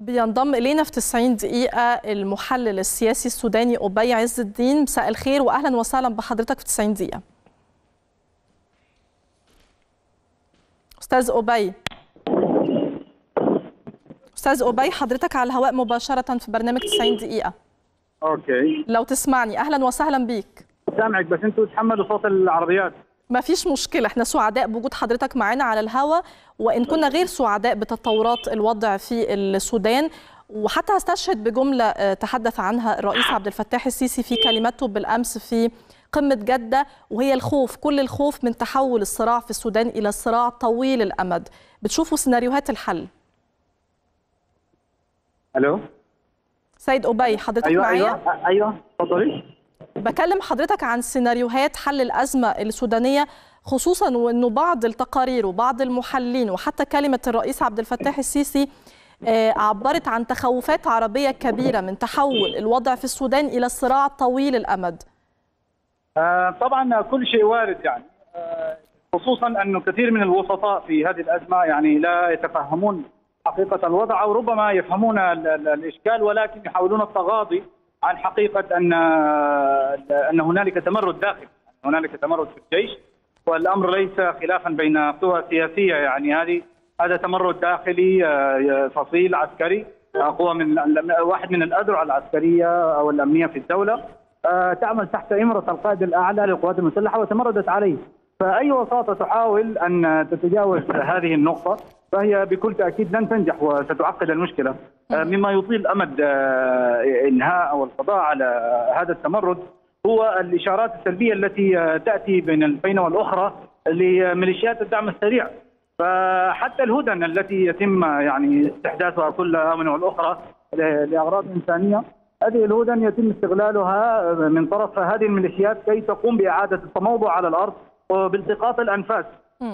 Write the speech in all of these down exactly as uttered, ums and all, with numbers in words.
بينضم إلينا في تسعين دقيقة المحلل السياسي السوداني أبي عز الدين. مساء الخير وأهلا وسهلا بحضرتك في تسعين دقيقة. أستاذ أبي أستاذ أبي حضرتك على الهواء مباشرة في برنامج تسعين دقيقة. اوكي، لو تسمعني أهلا وسهلا بيك. سامعك بس انتوا تحملوا صوت العربيات. ما فيش مشكلة، احنا سعداء بوجود حضرتك معانا على الهواء، وإن كنا غير سعداء بتطورات الوضع في السودان. وحتى هستشهد بجملة تحدث عنها الرئيس عبد الفتاح السيسي في كلمته بالأمس في قمة جدة، وهي الخوف، كل الخوف من تحول الصراع في السودان إلى صراع طويل الأمد. بتشوفوا سيناريوهات الحل؟ الو سيد أبي حضرتك أيوة معايا؟ ايوه ايوه اتفضلي. بكلم حضرتك عن سيناريوهات حل الأزمة السودانية، خصوصا وأنه بعض التقارير وبعض المحللين وحتى كلمة الرئيس عبد الفتاح السيسي عبرت عن تخوفات عربية كبيرة من تحول الوضع في السودان إلى صراع طويل الأمد. آه طبعا كل شيء وارد يعني، آه خصوصا أنه كثير من الوسطاء في هذه الأزمة يعني لا يتفهمون حقيقة الوضع، أو ربما يفهمون ال ال الإشكال ولكن يحاولون التغاضي عن حقيقة أن أن هنالك تمرد داخلي، هنالك تمرد في الجيش، والأمر ليس خلافا بين قوى سياسية، يعني هذه هذا تمرد داخلي فصيل عسكري، قوى من واحد من الأذرع العسكرية أو الأمنية في الدولة تعمل تحت إمرة القائد الأعلى للقوات المسلحة وتمردت عليه. فأي وساطة تحاول أن تتجاوز هذه النقطة فهي بكل تأكيد لن تنجح وستعقد المشكلة، مما يطيل أمد إنهاء أو القضاء على هذا التمرد هو الإشارات السلبية التي تأتي بين البينة والأخرى لميليشيات الدعم السريع. فحتى الهدن التي يتم يعني استحداثها كل آونة والأخرى لأغراض إنسانية، هذه الهدن يتم استغلالها من طرف هذه الميليشيات كي تقوم بإعادة التموضع على الأرض وبالتقاط الأنفاس،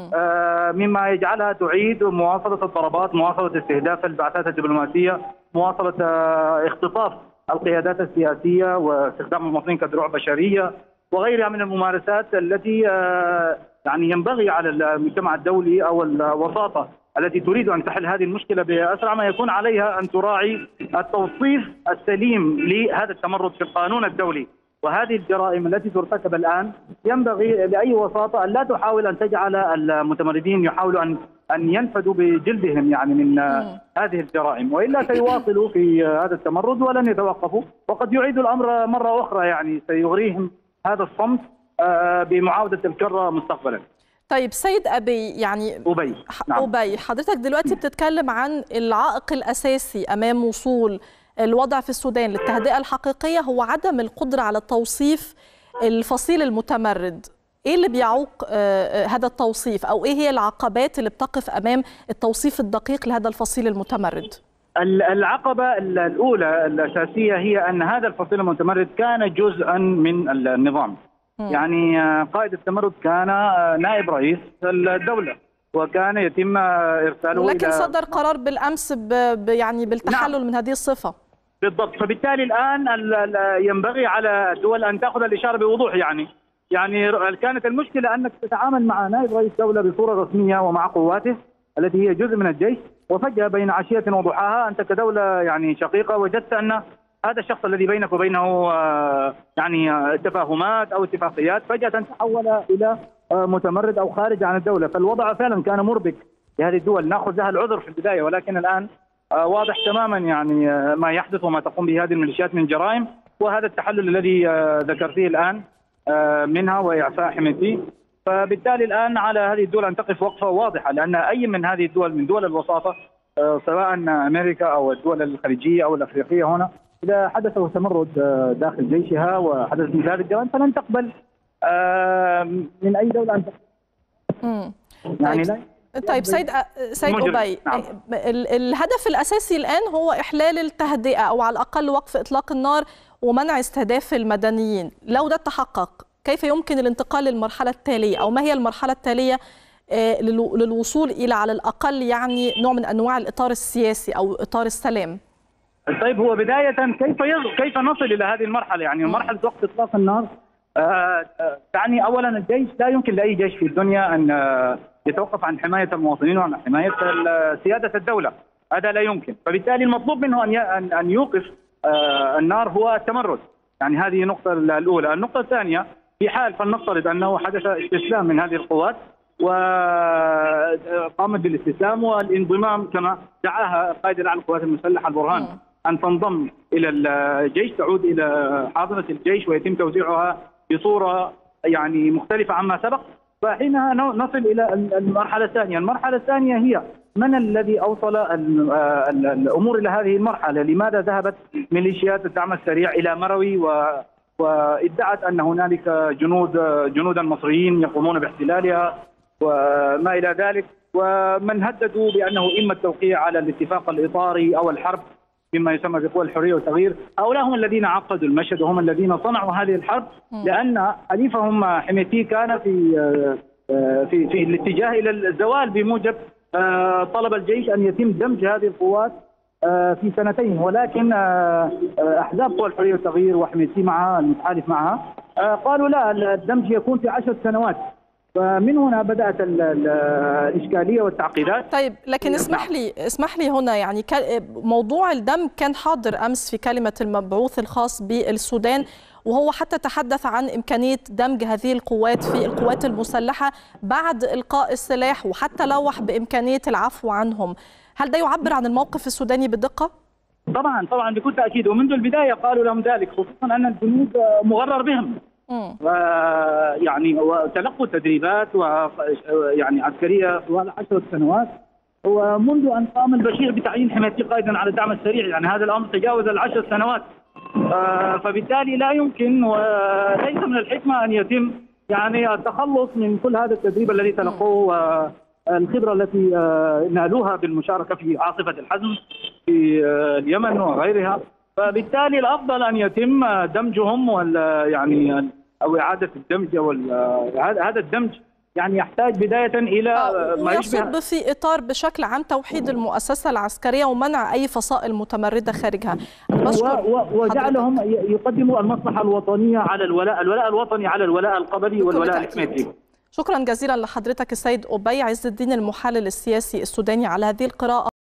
آه مما يجعلها تعيد مواصلة الضربات، مواصلة استهداف البعثات الدبلوماسية، مواصلة آه اختطاف القيادات السياسية واستخدام المواطنين كدروع بشرية وغيرها من الممارسات التي آه يعني ينبغي على المجتمع الدولي أو الوساطة التي تريد أن تحل هذه المشكلة بأسرع ما يكون عليها أن تراعي التوصيف السليم لهذا التمرد في القانون الدولي. وهذه الجرائم التي ترتكب الآن ينبغي لأي وساطة أن لا تحاول أن تجعل المتمردين يحاولوا أن أن ينفذوا بجلدهم يعني من هذه الجرائم، وإلا سيواصلوا في هذا التمرد ولن يتوقفوا، وقد يعيدوا الأمر مرة أخرى، يعني سيغريهم هذا الصمت بمعاودة الكرة مستقبلا. طيب سيد أبي، يعني أبي نعم. أبي حضرتك دلوقتي بتتكلم عن العائق الأساسي أمام وصول الوضع في السودان للتهدئة الحقيقية هو عدم القدرة على توصيف الفصيل المتمرد. إيه اللي بيعوق هذا التوصيف، أو إيه هي العقبات اللي بتقف أمام التوصيف الدقيق لهذا الفصيل المتمرد؟ العقبة الأولى الأساسية هي أن هذا الفصيل المتمرد كان جزءا من النظام. م. يعني قائد التمرد كان نائب رئيس الدولة وكان يتم إرساله، لكن صدر قرار بالأمس ب يعني بالتحلل نعم. من هذه الصفة. بالضبط. فبالتالي الآن ينبغي على الدول أن تأخذ الإشارة بوضوح. يعني يعني كانت المشكلة أنك تتعامل مع نائب رئيس دولة بصورة رسمية ومع قواته التي هي جزء من الجيش، وفجأة بين عشية وضحاها أنت كدولة يعني شقيقة وجدت أن هذا الشخص الذي بينك وبينه يعني تفاهمات أو اتفاقيات فجأة تحول إلى متمرد أو خارج عن الدولة. فالوضع فعلا كان مربك لهذه الدول، نأخذ لها العذر في البداية، ولكن الآن واضح تماما يعني ما يحدث وما تقوم به هذه الميليشيات من جرائم، وهذا التحلل الذي ذكرتيه الآن منها وإعفاء حميدتي. فبالتالي الآن على هذه الدول أن تقف وقفة واضحة، لأن أي من هذه الدول من دول الوساطة سواء أمريكا أو الدول الخليجية أو الأفريقية هنا، إذا حدث تمرد داخل جيشها وحدث مثل هذه الجرائم فلن تقبل من أي دولة أن تقبل. يعني لا. طيب سيد سيد أبي، نعم. الهدف الأساسي الآن هو إحلال التهدئة أو على الأقل وقف إطلاق النار ومنع استهداف المدنيين. لو ده تحقق كيف يمكن الانتقال للمرحلة التالية، أو ما هي المرحلة التالية للوصول إلى على الأقل يعني نوع من أنواع الإطار السياسي أو إطار السلام؟ طيب هو بداية كيف كيف نصل إلى هذه المرحلة؟ يعني مرحلة وقف إطلاق النار تعني أولا الجيش لا يمكن لأي جيش في الدنيا أن يتوقف عن حماية المواطنين وعن حماية سيادة الدولة. هذا لا يمكن. فبالتالي المطلوب منه ان ان يوقف النار هو التمرد. يعني هذه النقطه الاولى. النقطه الثانيه، في حال فلنفترض انه حدث استسلام من هذه القوات وقامت بالاستسلام والانضمام كما دعاها قائد الاعلى للقوات المسلحه البرهان ان تنضم الى الجيش، تعود الى حاضنه الجيش ويتم توزيعها بصوره يعني مختلفه عما سبق، فحينها نصل الى المرحله الثانيه. المرحله الثانيه هي من الذي اوصل الامور الى هذه المرحله؟ لماذا ذهبت ميليشيات الدعم السريع الى مروي و وادعت ان هنالك جنود جنودا مصريين يقومون باحتلالها وما الى ذلك، ومن هددوا بانه اما التوقيع على الاتفاق الاطاري او الحرب بما يسمى بقوى الحريه والتغيير. هؤلاء هم الذين عقدوا المشهد وهم الذين صنعوا هذه الحرب، لان حليفهم حميتي كان في في في الاتجاه الى الزوال بموجب طلب الجيش ان يتم دمج هذه القوات في سنتين، ولكن احزاب قوى الحريه والتغيير وحميتي معها المتحالف معها قالوا لا، الدمج يكون في عشر سنوات. فمن هنا بدات الاشكاليه والتعقيدات. طيب، لكن اسمح لي اسمح لي هنا، يعني موضوع الدمج كان حاضر امس في كلمه المبعوث الخاص بالسودان، وهو حتى تحدث عن إمكانية دمج هذه القوات في القوات المسلحة بعد إلقاء السلاح، وحتى لوح بإمكانية العفو عنهم. هل ده يعبر عن الموقف السوداني بدقة؟ طبعا طبعا بكل تأكيد، ومنذ البداية قالوا لهم ذلك، خصوصا أن الجنود مغرر بهم يعني وتلقوا تدريبات ويعني عسكرية طوال عشر سنوات، ومنذ أن قام البشير بتعيين حميتي قائدا على الدعم السريع، يعني هذا الأمر تجاوز العشر سنوات. فبالتالي لا يمكن وليس من الحكمة أن يتم يعني التخلص من كل هذا التدريب الذي تلقوه والخبرة التي نالوها بالمشاركة في عاصفة الحزم في اليمن وغيرها. فبالتالي الأفضل أن يتم دمجهم ولا يعني أو إعادة الدمج، أو هذا الدمج يعني يحتاج بداية إلى ما يشبه، ويصب في إطار بشكل عام توحيد المؤسسة العسكرية ومنع أي فصائل متمردة خارجها. وجعلهم يقدموا المصلحة الوطنية على الولاء الولاء الوطني على الولاء القبلي والولاء الحميتي. شكرا جزيلا لحضرتك السيد أبي عز الدين المحلل السياسي السوداني على هذه القراءة.